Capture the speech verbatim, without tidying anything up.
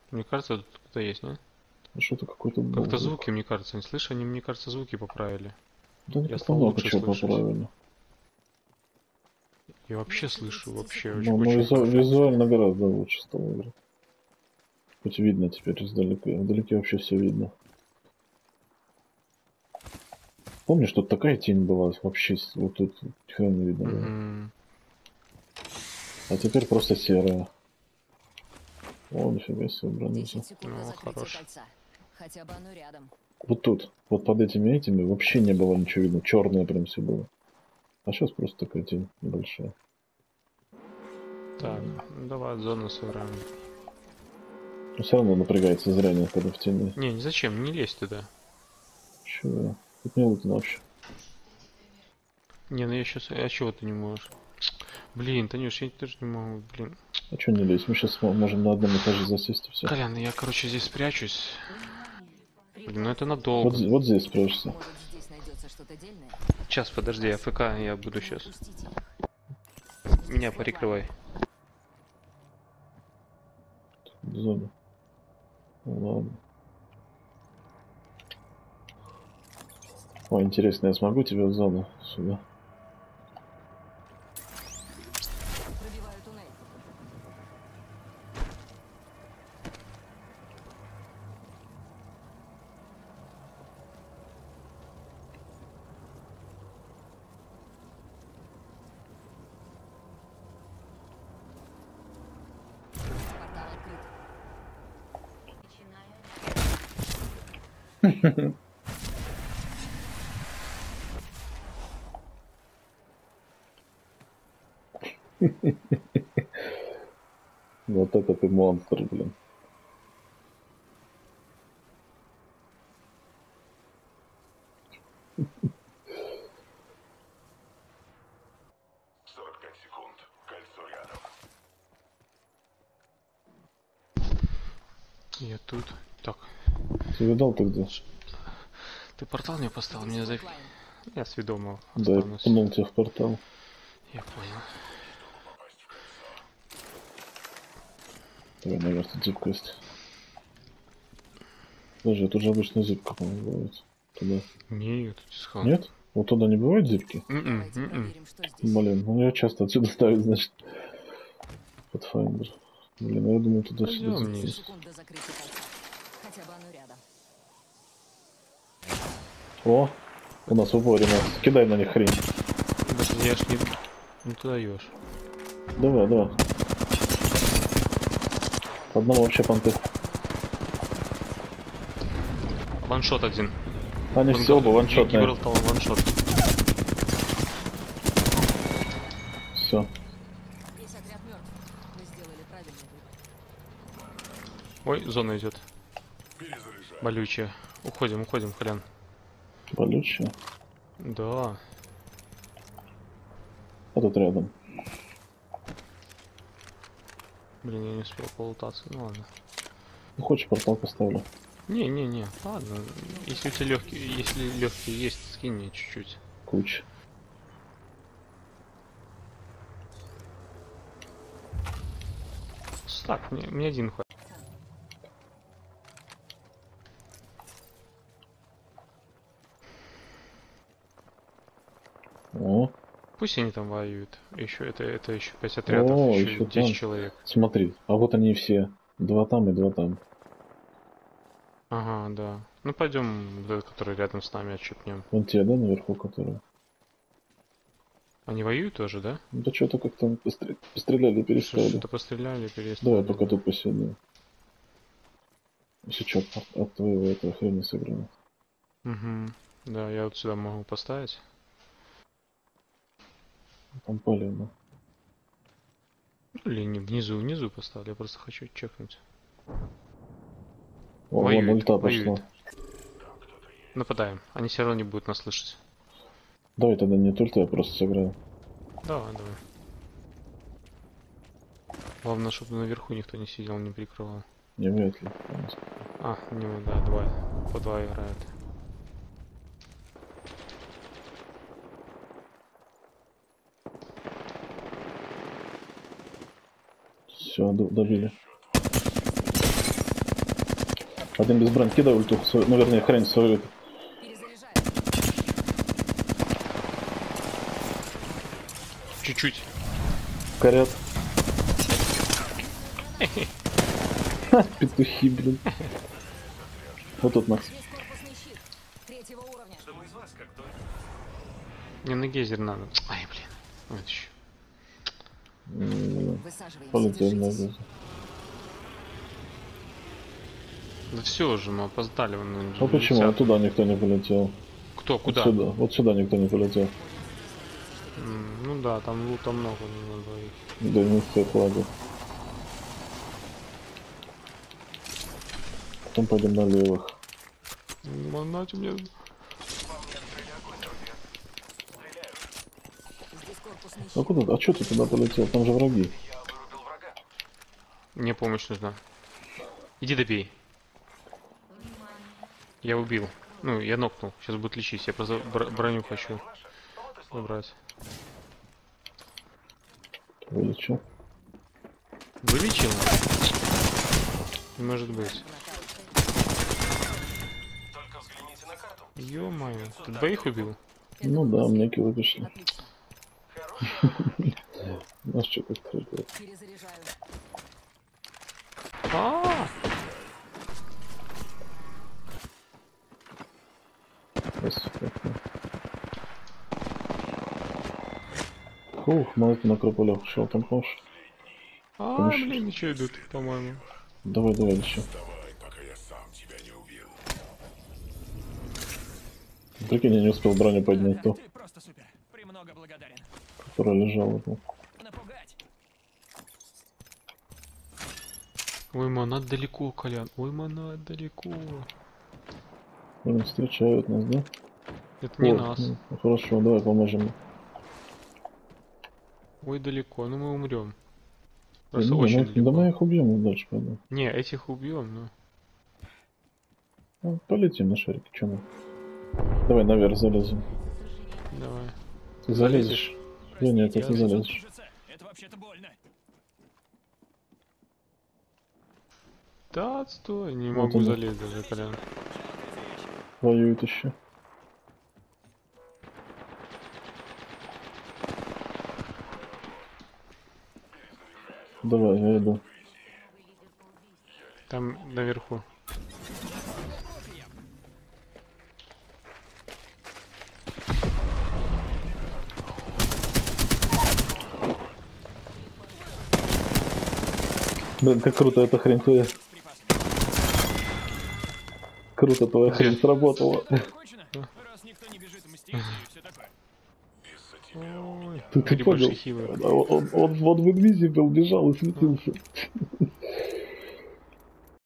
Мне кажется, тут кто-то есть, не? Что-то какой-то был Как-то звук. звуки, мне кажется, не слышишь, они, мне кажется, звуки поправили. Да они Я как-то стал много лучше чего слышать. поправили. Я вообще слышу, вообще очень, Ну, ну очень визу- хорошо. визуально гораздо лучше стало играть. Хоть видно теперь издалека. Вдалеке вообще все видно. Помнишь, тут такая тень была вообще, с- вот тут хрен не видно было. Угу. А теперь просто серая. О, нифига себе, бронится. десять секунд до Ну, закрытия хорош. кольца. Хотя бы оно рядом. Вот тут, вот под этими этими вообще не было ничего видно. Черное прям все было. А сейчас просто такая тень небольшая. Так, ну давай от зоны сыграем. Но все равно напрягается зрение, когда в тени. Не, не зачем, не лезь туда. Чего? Тут не лутно вообще. Не, ну я сейчас... А чего ты не можешь? Блин, Танюш, я тоже не могу, блин. А что не лезть? Мы сейчас можем на одном этаже засесть и все. Колян, я, короче, здесь спрячусь. Блин, ну это Вот, надолго. з- вот здесь спрячься. Может, здесь найдется что-то дельное? Сейчас, подожди, АФК, я буду сейчас. Упустите их. Меня перекрывай. В зоне. Ну, ладно. О, интересно, я смогу тебя в зону сюда? Пробиваю туннель. Портал открыт. Вот это ты монстр, блин. сорок пять секунд. Кольцо рядом. Я тут. Так, Ты видал ты где? ты портал мне поставил, мне за... Лайн. Я сведомо Да, я останусь. пнул тебя в портал. Я понял. Давай, наверное, тут зипка есть. Подожди, тут же обычно зипка, по-моему, бывает. Туда. Нет, тут исход. Нет? Вот туда не бывает зипки? М-м, Давайте м-м. проверим, что здесь. Блин, ну я часто отсюда ставить, значит. Pathfinder. Блин, ну я думал, туда-сюда Пойдем зипки вниз. есть. Секунд до закрытия кольца. Хотя бы оно рядом. О, у нас в упоре нас. Кидай на них хрень. Подожди, я ж не... Не туда даешь. Давай, давай. Одного вообще понты. Ваншот один. Они все оба ваншотные. Гибралтар ваншот. Все. Весь отряд мертв. Мы сделали правильный выбор. Ой, зона идет. Перезаряжаю. Болючая. Уходим, уходим, Колян. Болючее. Да. А тут рядом. Блин, я не успел полутаться. Ну ладно. Ну, хочешь, портал поставлю. Не-не-не, ладно. Если у тебя легкие, если легкие есть, скинь мне чуть-чуть. Куча. Так, мне, мне один хватит. О, Пусть они там воюют. Еще это, это еще пять отрядов, О, еще еще десять там. человек. смотри. А вот они все. Два там и два там. Ага, да. Ну пойдем, вот этот, который рядом с нами, отщипнем. Вон те, да, наверху, которые. Они воюют тоже, да? Ну да что-то как-то постр- постреляли и перестали. Что-то постреляли, перестали. Давай пока тут посидим. Если что, от, от твоего этого хрена сыграем. Угу. Да, я вот сюда могу поставить. Там палевно. Или не, внизу, внизу поставлю, я просто хочу чекнуть. О, Воюет, вон ульта воюет. пошла. Нападаем. Они все равно не будут нас слышать. Давай тогда не ульта, я просто сыграю. Давай, давай. Главное, чтобы наверху никто не сидел, не прикрывал. Не вряд ли. А, не, да, два. По два играют. Все, добили. Один без бронь, кидай ульту, свою- ну вернее хрень свою. Перезаряжаю. Чуть-чуть. Корят. Ха, петухи, блин. Вот тут Макс. Здесь корпусный щит. Третьего уровня. Мне на гейзер надо. Ай, блин. Вот еще. М, Высаживаемся. Полетели на Держитесь. базу. Да все уже, мы опоздали. Он, он Ну почему? Вот туда никто не полетел. Кто, Вот куда? сюда. Вот сюда никто не полетел. М, Ну да, там лута много на двоих. Да не все кладут. Потом пойдем на левых. Манать мне. Здесь корпусный А щит. куда? А что ты туда полетел? Там же враги. Мне помощь нужна. Иди добей. Я убил. Ну, я нокнул. Сейчас будет лечить. Я просто бр- броню хочу убрать. Вылечил. Вылечил? Не может быть. Только взгляните на карту. Ё-моё. Ты двоих убил? Ну да, мне кило пришли. Отлично. Знаешь, что как круто. Перезаряжаю. А, Ух, молодец на крополях. Шел там пош. а, блин, еще идут, по-моему. Давай, давай, еще. Давай, пока я сам тебя не убил. Прикинь, я не успел броню поднять, то, Ты просто супер. Премного благодарен. которая лежала там. Напугать. Ой, манат далеко, Колян. Ой, манат далеко. Блин, встречают нас, да? Это не О, нас. ну, хорошо, давай поможем. Ой, далеко. Ну мы умрем. Да, Просто не, очень мы- далеко. да мы их убьем и дальше пойдем. Не, этих убьем, но. Ну, полетим на шарике, что нам? Давай наверх залезем. Давай. Ты залезешь? Да нет, Простите, ты я залезешь. кружится. Это вообще-то больно. Да, отстой. Не Вот могу он. залезть даже, Колян. Воюют еще. Давай, я иду. Там наверху. Блин, как круто эта хрень твоя. Круто твоя хрень сработала. Закончено? Раз никто не бежит мстить и все такое. Из-за тебя Ой, Ты, ты или понял? больше хилы. Он, он, он, он в Invisible бежал и светился.